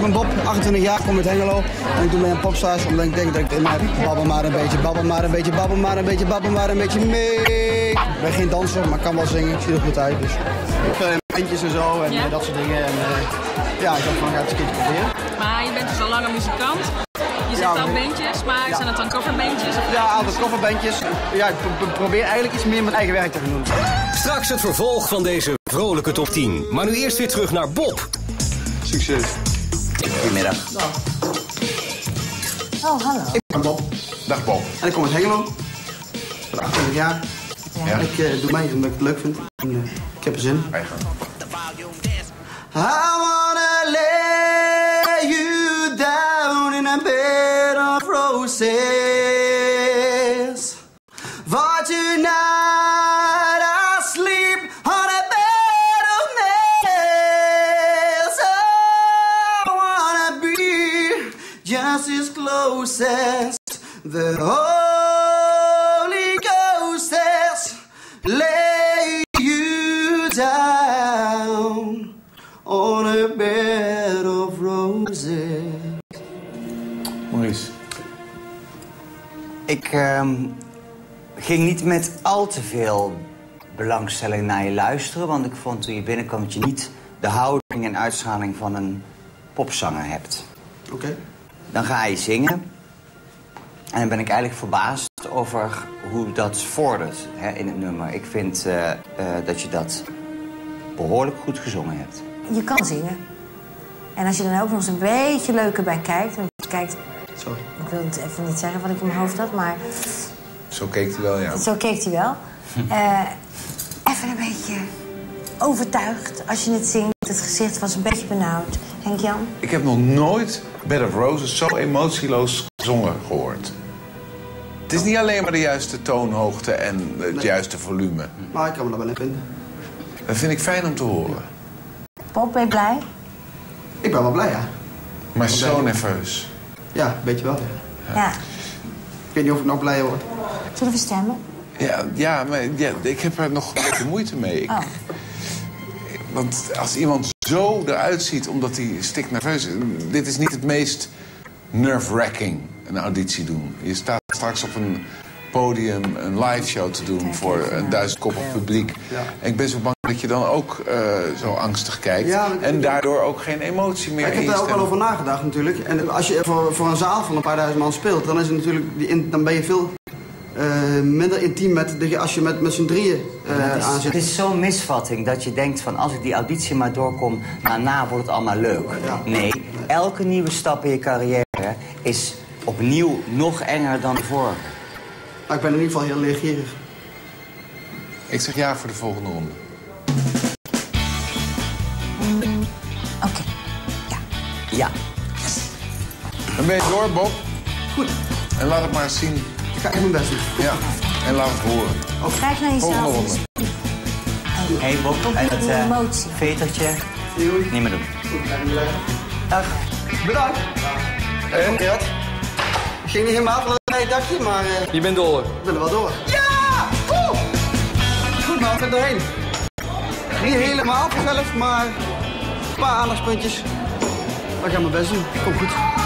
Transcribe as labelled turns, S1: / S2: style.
S1: Ik ben Bob, 28 jaar, kom uit Hengelo. En ik doe mee aan Popstars, omdat ik denk dat ik in mij babbel maar een beetje mee. Ik ben geen danser, maar kan wel zingen. Ik zie er goed uit, dus. Ik speel in bandjes en zo en dat soort dingen. En ja, ik dacht van, ga het eens een keertje proberen.
S2: Maar je bent dus al lang een muzikant. Je zegt al bandjes, maar zijn het dan coverbandjes?
S1: Ja, altijd coverbandjes. Ja, ik probeer eigenlijk iets meer mijn eigen werk te gaan doen.
S3: Straks het vervolg van deze vrolijke top 10. Maar nu eerst weer terug naar Bob.
S4: Succes.
S5: Goedemiddag.
S6: Oh, hallo.
S1: Ik ben Bob.
S4: Dag Bob.
S1: En ik kom uit Hengelo. Ik ben 28 jaar.
S4: Ja.
S1: Ik doe mee omdat ik het leuk vind. En, ik heb er zin.
S4: Eigen.
S1: I wanna lay you down in a bed of roses. For tonight I sleep on a bed of nails. I wanna be just as close as the Holy Ghost has. Lay you down on a bed of roses.
S4: Maurice.
S5: Ik ging niet met al te veel belangstelling naar je luisteren, want ik vond toen je binnenkwam dat je niet de houding en uitstraling van een popzanger hebt.
S1: Oké.
S5: Dan ga je zingen en dan ben ik eigenlijk verbaasd over hoe dat vordert in het nummer. Ik vind dat je dat behoorlijk goed gezongen hebt.
S6: Je kan zingen. En als je dan ook nog eens een beetje leuker bij kijkt... Want je kijkt...
S1: Sorry.
S6: Ik wil het even niet zeggen wat ik in mijn hoofd had, maar...
S4: Zo keek hij wel, ja.
S6: Zo keek hij wel. Even een beetje overtuigd als je het zingt. Het gezicht was een beetje benauwd. Henk-Jan?
S4: Ik heb nog nooit Bed of Roses zo emotieloos gezongen gehoord. Het is niet alleen maar de juiste toonhoogte en het juiste volume.
S1: Maar ik kan me er wel in vinden.
S4: Dat vind ik fijn om te horen.
S6: Bob, ben je blij?
S1: Ik ben wel blij, ja.
S4: Maar zo nerveus.
S1: Ja, een beetje wel, ja.
S6: Ja.
S1: Ik weet niet of ik nog blij word.
S6: Zullen we stemmen?
S4: Ja, maar ik heb er nog een beetje moeite mee. Want als iemand zo eruit ziet omdat hij stiknerveus is... Dit is niet het meest nerve-wracking, een auditie doen. Je staat straks op een podium een live show te doen voor een 1000-koppig publiek.
S1: Ja.
S4: En ik ben zo bang dat je dan ook zo angstig kijkt.
S1: Ja,
S4: en daardoor ook geen emotie meer in je
S1: Ik heb daar ook
S4: stem.
S1: wel over nagedacht natuurlijk. En als je voor een zaal van een paar duizend man speelt... dan is het natuurlijk dan ben je veel minder intiem als je met z'n drieën aan zit.
S5: Het is zo'n misvatting dat je denkt van als ik die auditie maar doorkom... daarna wordt het allemaal leuk.
S1: Ja.
S5: Nee, elke nieuwe stap in je carrière is opnieuw nog enger dan de vorige.
S1: Maar ik ben in ieder geval heel leergierig.
S4: Ik zeg ja voor de volgende ronde.
S6: Oké. Ja.
S5: Ja.
S4: Dan ben je door, Bob.
S1: Goed.
S4: En laat het maar eens zien.
S1: Ik ga echt mijn best doen.
S4: Ja. En laat het horen.
S6: Kijk naar
S4: Volgende
S6: jezelf.
S4: ronde.
S5: Hey Bob, en
S6: die
S5: het
S6: emotie.
S5: vetertje
S1: Doei.
S5: niet meer doen.
S1: Goed, ga ik nu leggen.
S5: Dag.
S1: Bedankt. Gerard. Ik ging niet helemaal van het dakje, maar...
S7: Je bent door.
S1: Ik ben er wel door. Ja! Woe! Goed man, ik ben doorheen. Niet helemaal vanzelf, maar een paar aandachtspuntjes. Maar ik ga mijn best doen. Komt goed.